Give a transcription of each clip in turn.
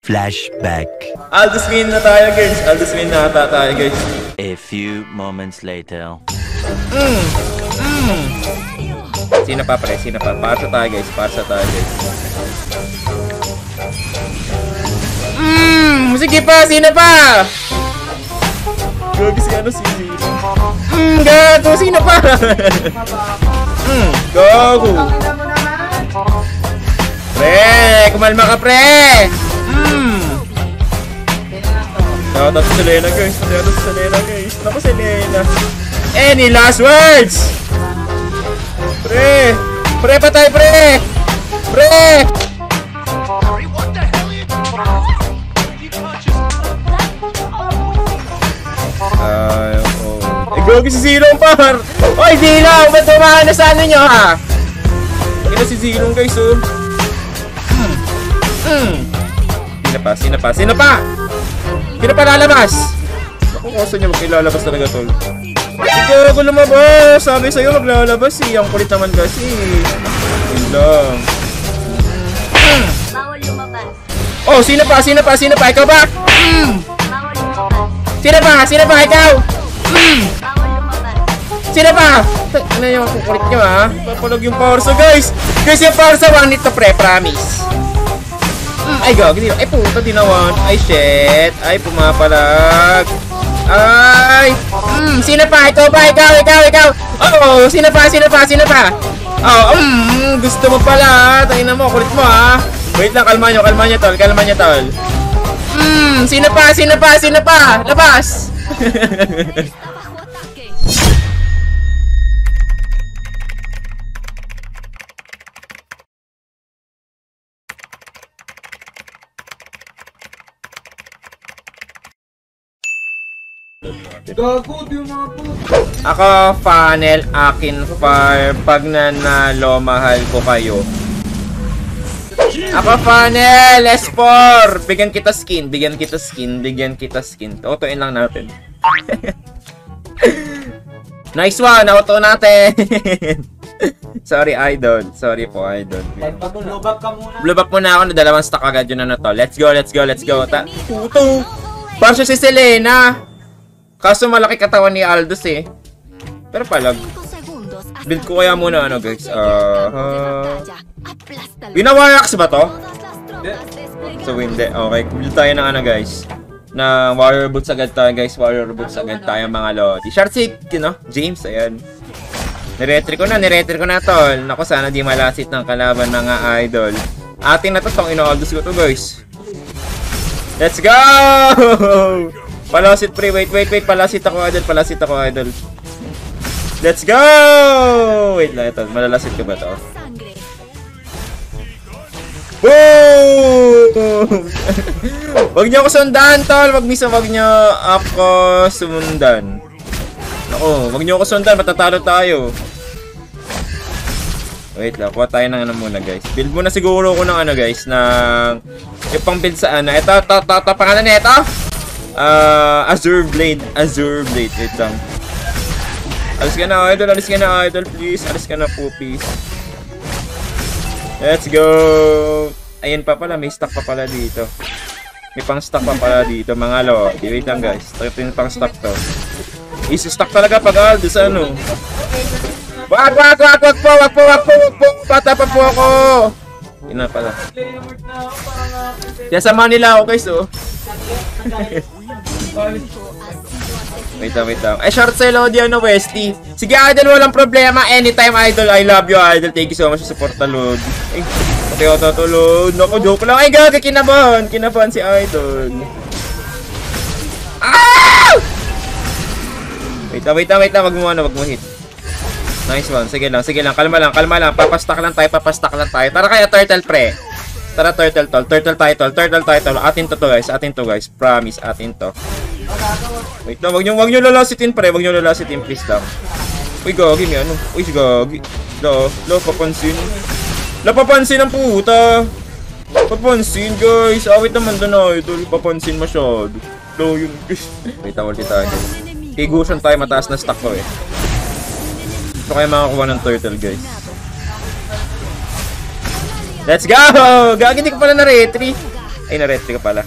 Flashback. Aldous win na tayo guys. Aldous win na ata tayo guys. A few moments later. Sino pa pre? Sino pa? Para sa tayo guys. Para sa tayo guys. Sige pa. Sino pa? Gagi si ano si gago. Sino pa? Gago. Pre, kumalma ka pre. Shoutout sa Selena guys. Shoutout sa Selena guys. Naku Selena. Any last words? Pre. Pre patay pre. Pre. Ay, oh. Gogi si Zilong par. Oy Zilong, ba't tumahan na sa ano nyo ha? Ito si Zilong guys oh. Sino pa? Sino pa? Sino pa? Sino pa lalabas? Ako kasi niya magkilalabas talaga tol. Sige ako lumabas. Sabi sa'yo maglalabas eh. Ang kulit naman kasi. Yun lang. Bawal lumabas. Oh, sino pa? Sino pa? Sino pa? Ikaw ba? Bawal lumabas. Sino pa? Sino pa? Ikaw? Bawal lumabas. Sino pa? Ano yung kukulit nyo ha? Papalog yung Parsa guys. Guys yung Parsa one nito pre. Promise. Ay gagi dito. Ay puta dinawan. Ay shit. Ay pumapalag. Ay. Sino pa? Ikaw ba? Ikaw. Oh, sino pa? Sino pa? Sino pa? Oh, gusto mo pala. Tangina mo, kulit mo ha. Wait lang, kalma nyo tol. Kalma nyo tol. Sino pa? Sino pa? Sino pa? Labas. Ako, funnel, akin fire. Pag nanalo, mahal ko kayo. Ako, funnel, S4. Bigyan kita skin. Autoin lang natin. Nice one, auto natin. Sorry, idol. Sorry po, idol. Blue buff ka muna. Blue buff muna ako na dalawang stock agad yun na to. Let's go. Puto. Para siya si Selena. Kaso malaki katawan ni Aldous eh. Pero palag. Build ko kaya muna ano guys. Winawayax ba to? So hindi. Okay. Build tayo ng ano guys. Na warrior boots agad tayo guys. Warrior boots agad tayo mga lodi. Short sick, you know? James, ayan. Niretry ko na tol. Naku sana di malasit ng kalaban mga idol. Atin na to tong ino-Aldous ko to guys. Let's go! Palasit pre, wait, palasit ako idol. Let's go! Wait lang ito, malalasit ko ba to? Boom! Wag niyo ako sundan tol, wag niyo ako sumundan. Ako, wag niyo ako sundan, matatalo tayo. Wait lang, kuha tayo ng ano muna guys. Build muna siguro ko ng ano guys, ng yung pang build sa ano. Ito, pangalan nito. Azure Blade. Wait lang. Alis ka na idol, please. Alis ka na po, please. Let's go. Ayan pa pala, may stock pa pala dito. May pang stock pa pala dito, mga lodi. Wait lang guys. Ito yung pang stock to. Isi-stock talaga pag Aldous ano. Wag po. Bata pa po ako. Yun na pala. Kaya sama nila ako guys oh. Wait lang. Ay, short sale ako diyan, no, Westy. Sige, idol, walang problema. Anytime, idol. I love you, idol. Thank you so much sa support na load. Ay, pati ako tatulog. Naku, joke lang. Ay, gaga, kinabahan si idol. Ah! Wait lang. Wag mo hit. Nice one. Sige lang. Kalma lang. Papastack lang tayo. Tara kaya, turtle, pre. Tara, turtle title. Atin to guys. Promise, atin to. Wait lang, wag nyo lalasitin pre. Wag nyo lalasitin, please lang. Uy, gagi, may ano. Uy, gagi. Papansin ang puta. Papansin, guys. Awit naman doon, idol. Papansin masyado. Yun, guys. Wait, ulit tayo. Higusan tayo, mataas na stock ko eh. Ito kayo makakuha ng turtle, guys. Let's go! Gagi, di ko pala na-retry. Ay, na-retry ka pala.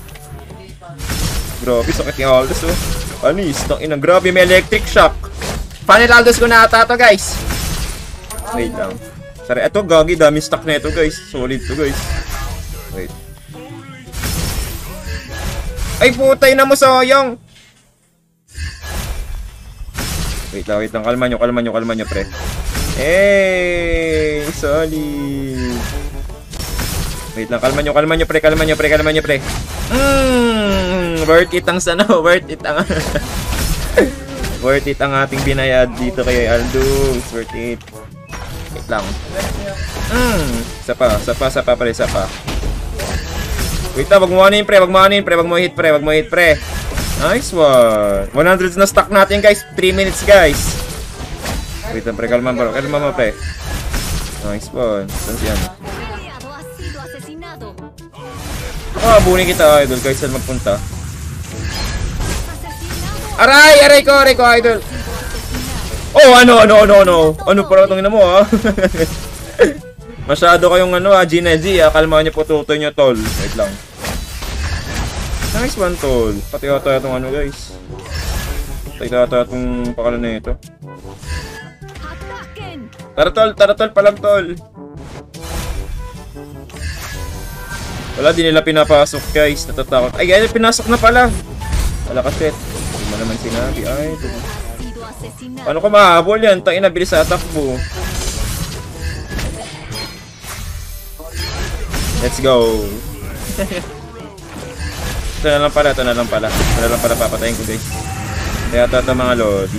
Grabe, sakit ni Aldous, oh. Anis, ina, grabe, may electric shock. Final Aldous ko na ata to, guys. Wait lang. Sorry, eto, gagi, dami stock na ito, guys. Solid to, guys. Wait. Ay, putay na mo, sayang. Wait lang. Kalma nyo, pre. Hey, solid. Wait lang, kalma nyo, pre. Worth it ang worth it ang worth it ang ating binayad dito kay Aldous. Worth it. Wait lang. Isa pa, pre. Wait lang, wag mo anin, pre. Wag mo hit, pre. Nice one. 100 na stock natin, guys. 3 minutes, guys. Wait lang, pre. Kalma mo, pre. Nice one. Saan siya? Bunin kita, idol. Guys, saan magpunta? Aray ko, idol. Oh, ano? Ano para itong ina mo, ha? Masyado kayong G-Nezi, ha? Kalma nyo po, tutoy nyo, tol. Wait lang. Nice one, tol. Pati ata itong guys. Pati ata itong pakalan na ito. Tara, tol. Palag, tol. Wala, di nila pinapasok, guys. Natatakot. Ay, guys, pinasok na pala. Wala ka, set. Hindi mo naman sinabi. Ay, ito. Paano ko mahabol yan? Tayo na, bilis sa atakbo. Let's go. Ito na lang pala. Papatayin ko, guys. Kaya ito mga lodi.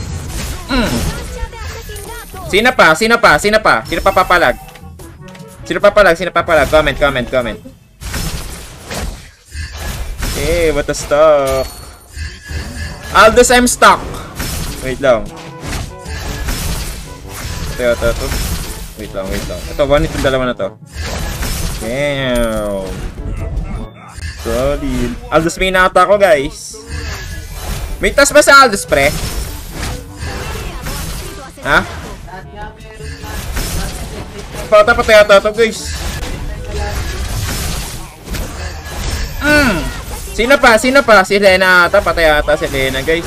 Sino pa? Sino papalag? Comment. Eh, what the stock? Aldous, I'm stuck. Wait lang. Ito. Wait lang. Ito, one itong dalawa na to. Damn. Solid. Aldous, may nata ko, guys. May tas ba sa Aldous, pre? Ha? Patay ata to, guys. Sino pa? Si Lena ata. Patay ata si Lena, guys.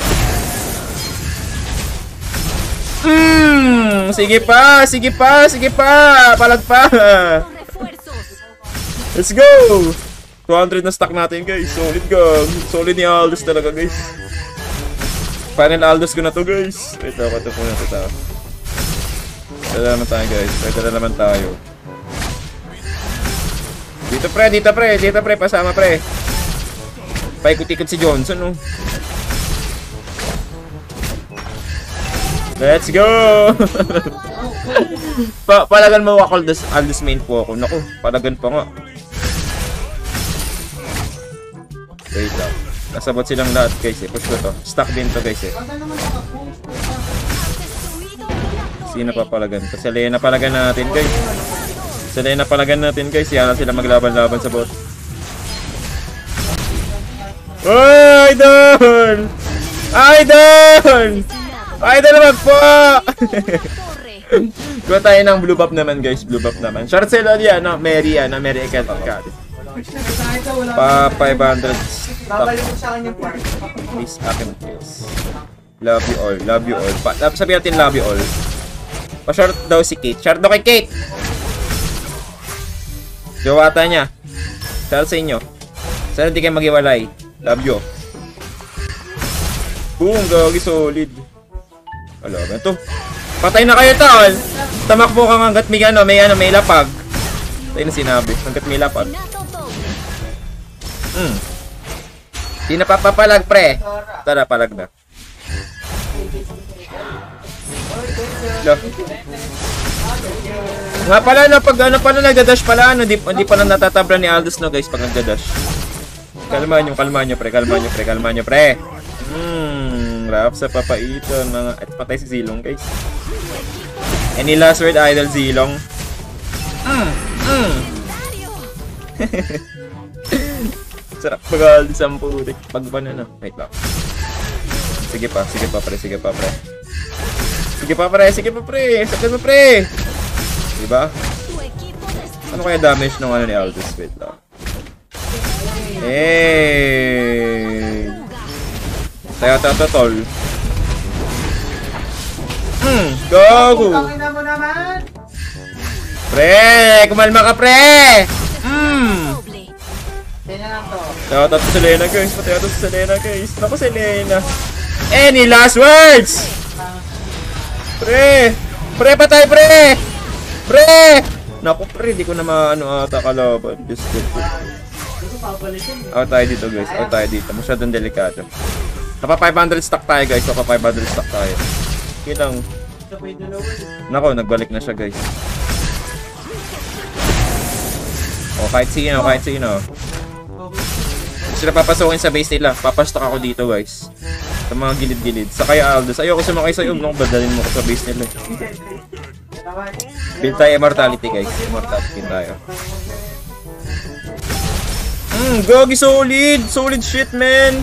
Sige pa. Palag pa. Let's go. 200 na stock natin, guys. Solid, gang. Solid ni Aldous talaga, guys. Final Aldous ko na to, guys. Wait, ako ito po na ito. Ito naman tayo. Dito, pre. Pasama, pre. Paikot-ikot si Johnson, oh. Let's go! Palagan mo ako Aldous main po ako. Naku, palagan pa nga. Wait lang. Nasabot silang lahat, guys, eh. Push ko to. Stuck din to, guys, eh. Sino pa palagan? Kasi Lena palagan natin, guys. Yan na sila maglaban-laban sa bot. Oh, Idol magpo! Kuha tayo ng blue buff naman, guys. Short sale on yan, no? Mary Ekel. Pa 500 stock. Please, akin please. Love you all. Sabi natin love you all. Pa-short daw si Kate. Short daw kay Kate. Jawata niya. Short sa inyo. Sana hindi kayo maghiwalay. Love you. Boom, gagi, solid. Wala ba ito? Patay na kayo, tol. Tamakbo kang hanggat may may lapag. Tayo na sinabi. Hanggat may lapag. Di na papapalag, pre. Tara, palag na. Nga pala, no, pag nagdadash pala, hindi pa na natatabla ni Aldous, no, guys, pag nagdadash. Kalma nyo, pre. Rap sa papaiton, mga at patay si Zilong, guys. Any last word, Idol Zilong? Sarap bagal sa putik pag banana. Wait lang. Sige pa, pre. Sige pa, pre. Sakit mo, pre. Diba? Ano kaya damage ng ni Aldous? Wait lang. Eh. Tayo tol. Gago. Pre, kumalma ka pre. Tayo sa Selena guys. Tayo sa Selena guys. Naku Selena. Any last words? Pre. Pre patay pre. Pre. Naku pre, di ko na maano ata kalaban. Just kidding. Out tayo dito guys. Out tayo dito. Masyadong delikado. Napa 500 stock tayo guys. Napa 500 stock tayo. Kitang. Nako, nagbalik na siya guys. O kahit sino, kahit sino. Sila papasukin sa base nila. Papastock ako dito guys. Sa mga gilid-gilid. Sakay Aldous. Ayoko sumakay sa iyo. Nung badalin mo ko sa base nila. Build tayo immortality guys. Immortality tayo. Gogi solid. Solid shit man.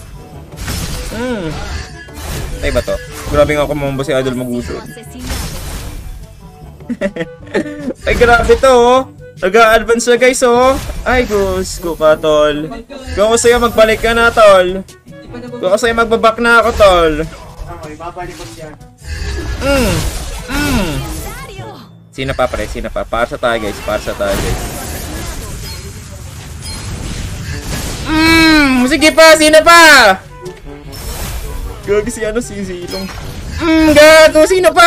Ay ba to? Grabe nga kumambo si Idol Magusod. Ay grabe to oh. Nag-a-advance na guys oh. Ay gusto ka tol. Kung ako sa'yo magbalik ka na tol. Kung ako sa'yo magbabak na ako tol. Sino pa pre? Sino pa? Para sa tayo guys. Para sa tayo guys. Sige pa! Sino pa? Gagi si ano si Zilong. Gago! Sino pa?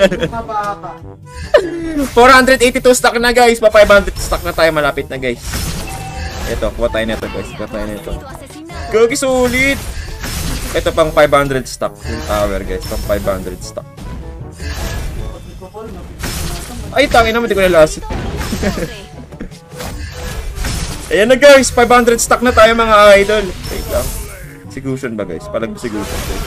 482 stock na guys. Pa 500 stock na tayo. Malapit na guys. Ito. Kuha tayo nito guys. Kuha tayo nito. Gagi sulit. Ito pang 500 stock. Yung tower guys. Pang 500 stock. Ay tangin naman. Di ko nalasit. Ayan na guys. 500 stock na tayo mga idol. Wait lang. Sigusion ba guys? Palag sigusion guys.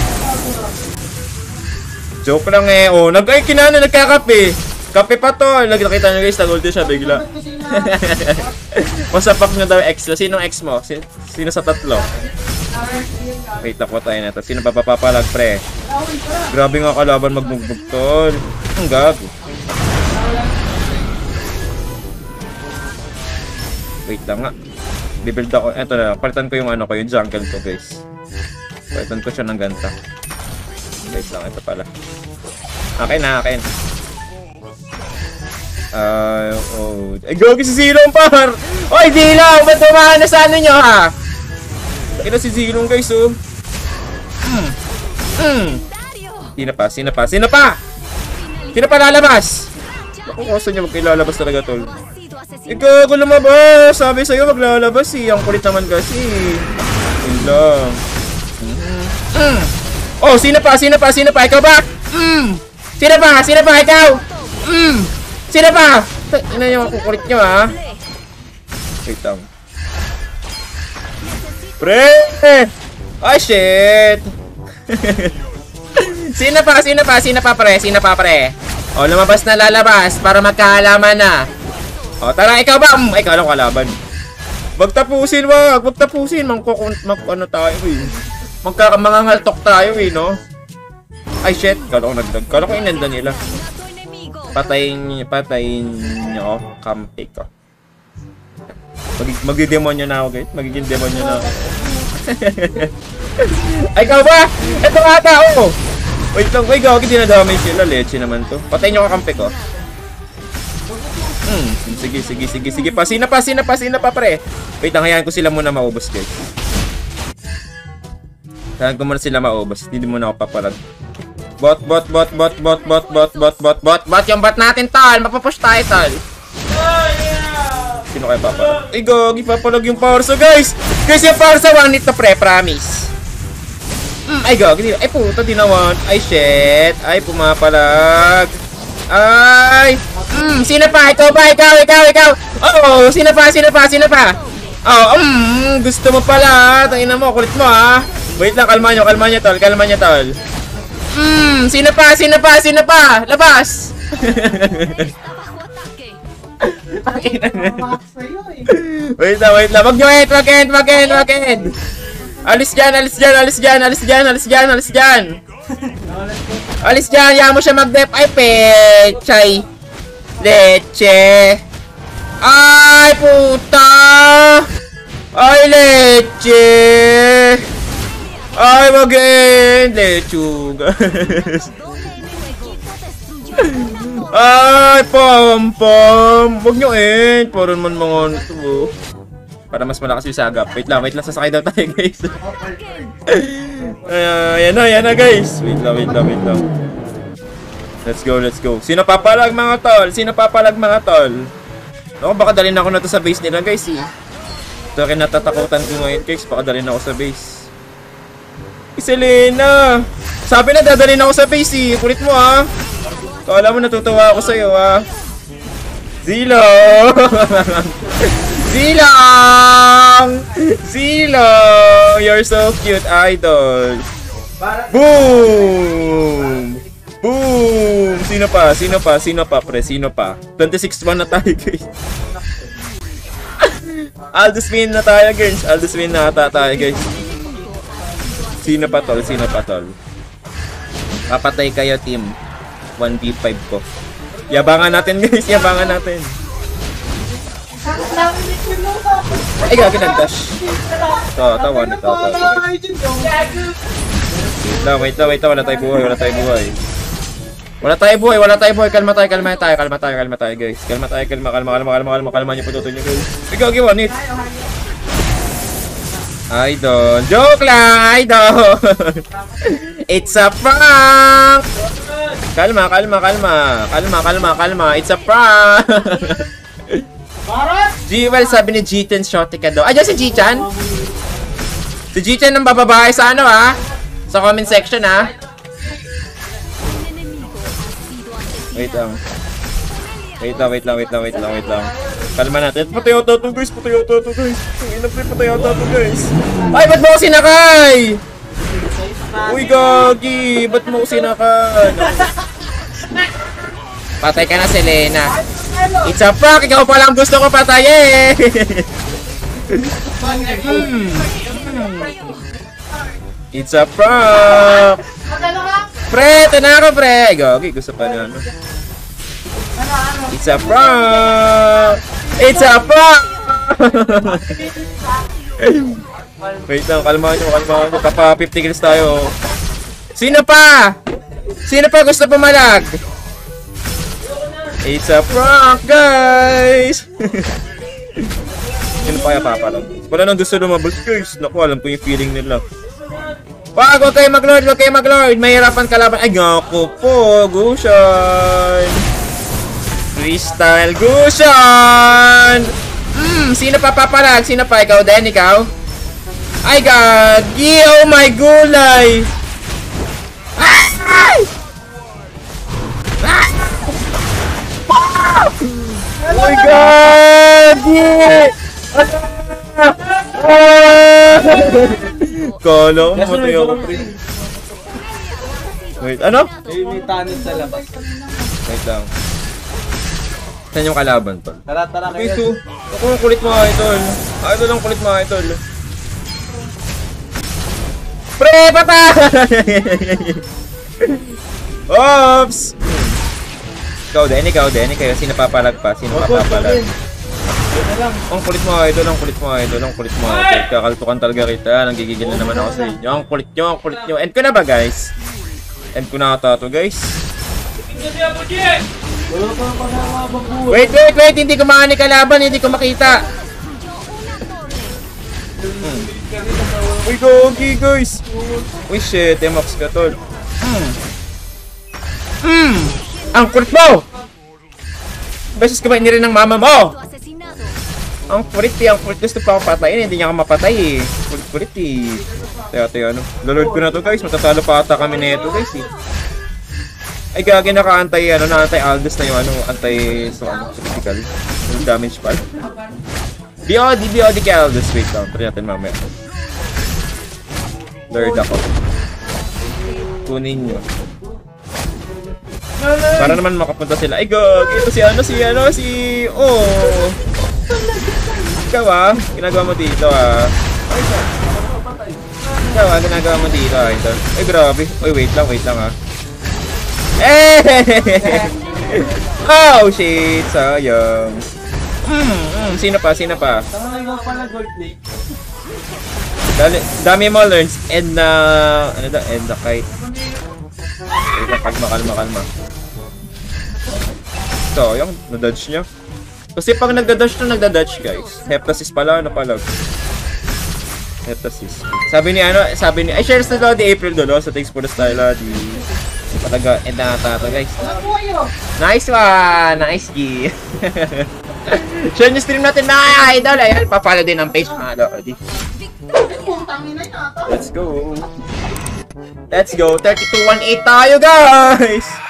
Joke lang eh. Oh, ay kinana nagkakape. Kape pa to. Nakita nyo guys, nag-ulti siya bigla. Masapak nyo daw ex. Sinong ex mo? Sino sa tatlo? Wait, nakuha tayo na ito. Sino pa papapalag pre? Grabe nga kalaban magmugbog tol. Ang gago. Wait lang nga. Bibuild ako. Eto na. Palitan ko yung ano ko. Yung jungle ko guys. Palitan ko siya ng ganta. Wait lang, ito pala. Akin na, akin. Oh. Ay, gogi si Zilong, par! Oy, Zilong! Ba't tumahan na sa ano nyo, ha? Ito si Zilong, guys, oh. Sino pa? Sino pa? Sino pa? Sino pa lalabas? Ako, kung nyo magkilalabas talaga, tol. Ikaw, ako lumabas! Sabi sa'yo, maglalabas, eh. Ang kulit naman kasi. Yun lang. Oh, sino pa? Sino pa? Sino pa? Ikaw ba? Sino pa? Sino pa? Ikaw? Sino pa? Ina nyo, kukulit nyo ha? Wait lang. Pre! Ay, shit! Sino pa? Sino pa? Sino pa pre? Sino pa pre? Oh, lumabas na lalabas para magkaalaman na. Oh, tara, ikaw ba? Ikaw lang kalaban. Magtapusin, wag. Magtapusin. Ano tayo eh. Mangangaltok tayo eh, no? Ay, shit. Kala ko nagdag. Kala ko inanda nila. Patayin nyo. Kampi ko. Magdedemonyo na ako, guys. Magiging demonyo na ako. Ay, ikaw ba? Ito nga tao. Wait lang. Wait, gawag. Dinadamay sila. Leche naman to. Patayin nyo kakampi ko. Sige pa. Sino pa, pre? Wait lang. Hayaan ko sila muna maubos, guys. Hayaan ko muna sila maubos. Hindi muna ako papalag. Bot. Yung bot natin, tol. Mapapush tayo, tol. Sino kayo papalag? Ay, gogi. Papalag yung Parsa, guys. Guys, yung Parsa, one hit to pre. Promise. Ay, gogi. Ay, puto, dinawan. Ay, shit. Ay, pumapalag. Ay. Sino pa? Ikaw ba? Ikaw. Oh, sino pa? Oh, gusto mo pala. Tangina mo, kulit mo, ha. Wait lang, kalma nyo, tol. Sino pa? Labas! Wait lang. Wag nyo end. Alis dyan. Yaman mo siya mag-dep. Ay, pechay. Leche. Ay, puta. Ay, leche! Ay, mag-end! Lechuga. Ay, pom-pom! Huwag nyo end! Para naman mga ito. Para mas malakas yung sagap. Wait lang, sasakay daw tayo, guys. Yan na, guys. Wait lang. Let's go. Sino papalag, mga tol? Ako, baka dalhin ako na to sa base nila, guys, eh. Ito rin natatakutan ko ngayon, guys. Baka dalhin ako sa base. Selena! Sabi na dadalhin ako sa base, eh. Kulit mo, ha? Kala mo natutuwa ako sa'yo, ha? Zilong! You're so cute, idol! Boom! Sino pa, pre? 26-1 na tayo, guys. Aldous win na tayo, guys. Sino pa, tol? Papatay kayo, team. 1v5 ko. Yabangan natin, guys. Ay, gagi, nag-dash. Tawan. Wait lang. Wala tayong buhay. Kalma tayo, guys. Kalma niyo po tuto niyo, guys. Ikaw, giwan it. Idol. Joke lang, idol. It's a prank. Kalma. It's a prank. G-Well, sabi ni G-Ten, shorty ka daw. Diyan si G-Chan? Si G-Chan ang bababae sa ano, ha? Sa comment section, ha? Wait lang. Kalma natin. Patay ata to, guys. Ay, ba't mo ako sinakay? Uy, gagi. Ba't mo ako sinakay? Patay ka na, Selena. It's a prank. Ikaw pa lang gusto ko patayin. It's a prank. Pre, tanaka, pre. Gagi, gusto pa na, ano? It's a prank! Wait lang, kalma nyo. Kapa 50 kills tayo. Sino pa gusto pumalag? It's a prank, guys! Sino pa kaya papalag? Wala nang gusto lumabas, guys. Naku, alam ko yung feeling nila. Wag kayo mag-lord. Mahirapan kalaban. Ay, naku po. Gushan. Freestyle Gushan. Sino pa papalag? Sino pa? Ikaw din, ikaw? Ay, gagi. Oh my gulay. Ay! Oh my gagi. Kala mo, matay ako, pre. Wait, ano? May tanong sa labas. Wait lang. Saan yung kalaban, tol? Tara kayo. So, ako ang kulit mga idol. Idol ang kulit mga idol. Pre, patay! Oops! Ikaw din. Kayo, sino papalag pa? Ang kulit mga idol. Kakaltukan talaga kita. Nanggigigil na naman ako sa inyo. Ang kulit nyo. End ko na ba, guys? End ko na ata to, guys. Wait. Hindi ko makani kalaban. Hindi ko makita. Uy, gogi, guys. Uy, shit. Emox ka, tol. Ang kulit mo! Beses ka ba inirin ng mama mo? Ang kulit. Gusto pa akong patayin. Hindi niya ako mapatay, eh. Kulit, eh. Teka, ano. Lolord ko na to, guys. Matatalo pa ata kami na ito, guys, eh. Ay, gagi, naka-antay, na-antay Aldous na yung, critical. Yung damage pa. BOD kay Aldous. Wait lang, try natin mamaya. Lord ako. Kunin nyo. Para naman makapunta sila. Ay, gagi, ito si Ikaw, ginagawa mo dito, ginagawa mo dito, ito. Ay, grabe. Ay, wait lang, Oh, shit, sayang. Sino pa? Sino pa? Tama na pala gold plate. Dami mo learns. End na... Ano daw? End na kite. Kalma. So, yung na-dodge nyo. Kasi pag nagda-dodge guys. Heptasis pala, ano pala? Heptasis. Sabi ni, I share sa Lodi April doon, so thanks for the style, Lodi. Talaga, end na ata ito, guys. Nice one! Nice, G. Share nyo stream natin na, idol. Ayan, pa-follow din ang page, mga Lodi. Let's go. 32-18 tayo, guys!